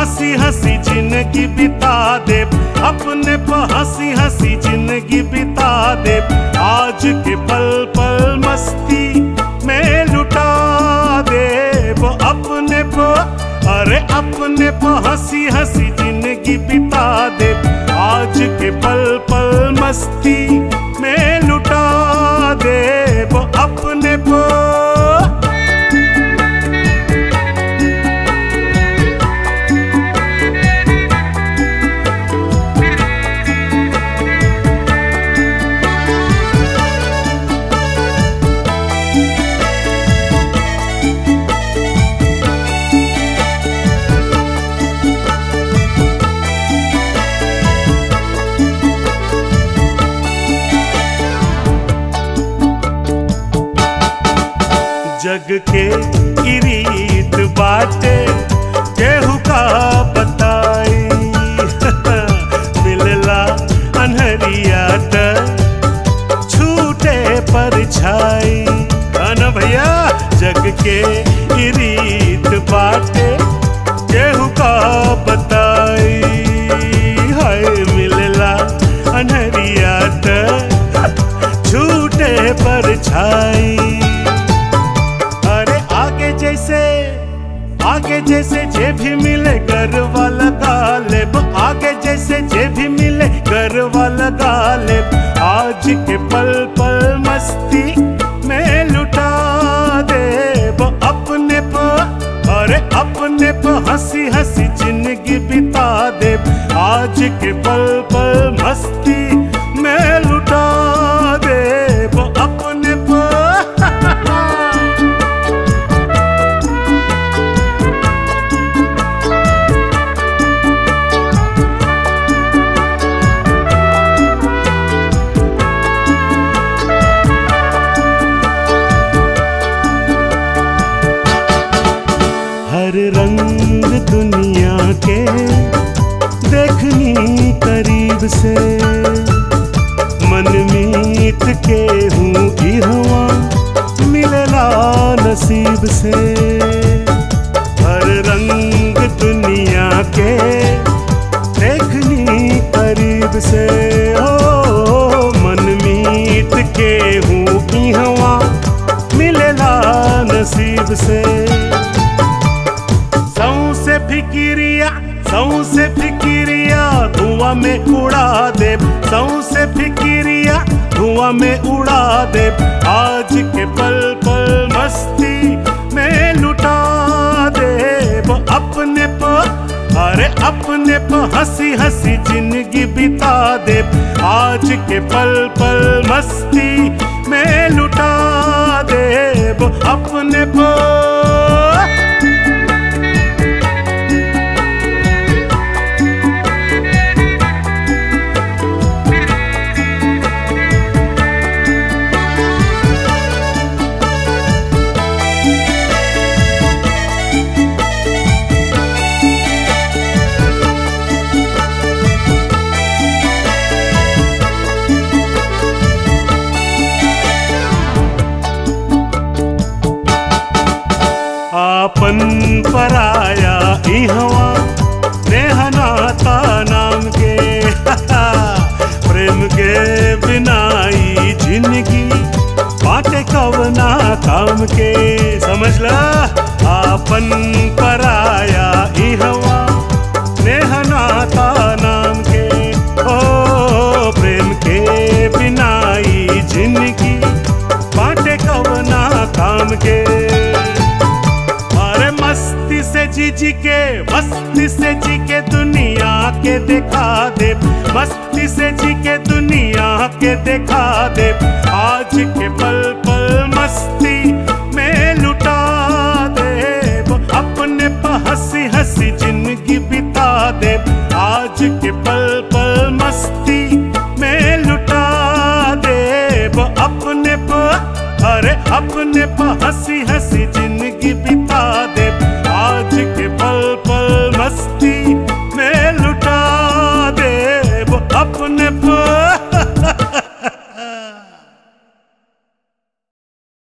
हंसी हंसी जिंदगी बिता दे, अपने पे हंसी हंसी जिंदगी बिता दे। आज के पल पल मस्ती में लुटा दे, वो अपने पे, अरे अपने पे हंसी हंसी जिंदगी बिता दे। आज के पल पल मस्ती में लुटा दे, वो अपने पे। जग के रीत बाटे केहू का बताई, मिलला अनहरिया त छूटे परछाई। ना भैया, जग के रीत बाटे केहू का बताई, हाय मिलला अनहरिया त छूटे परछाई। आगे जैसे जे भी मिले घर वाला गालिब, आगे जैसे जे भी मिले घर वाला गालिब। आज के पल पल मस्ती में लुटा दे, वो अपने पे, अरे अपने पे हंसी हंसी जिंदगी बिता दे। आज के पल पल मस्ती में लुटा दे, वो अपने पे। हर रंग दुनिया के देखनी करीब से, मन मीत के हूँ इहवा मिलेला नसीब से। हर रंग दुनिया के देखनी करीब से, ओ मन मीत के हूँ इहवा मिलेला नसीब से। सौ से फिकिरिया धुआं में उड़ा दे, सौ से फिकिरिया धुआं में उड़ा दे। आज के पल पल मस्ती में लुटा दे, वो अपने पे, अरे अपने पे हंसी हंसी जिंदगी बिता दे। आज के पल पल मस्ती में लुटा दे, वो अपने पे। आपन पराया इहवा नेह नाता नाम के, प्रेम के बिनाई जिंदगी बाटे कवना काम के। समझ ला, आपन पराया इहवा नेह नाता नाम के, ओ प्रेम के बिनाई जिंदगी बाटे कवना काम के। मस्ती से जी के दुनिया के दिखा दे, मस्ती से जी के दुनिया के दिखा दे। आज के पल पल मस्ती में लुटा दे, वो अपने पे हंसी हंसी जिंदगी बिता दे। आज के पल पल मस्ती में लुटा दे, वो अपने पे, अरे अपने पे हंसी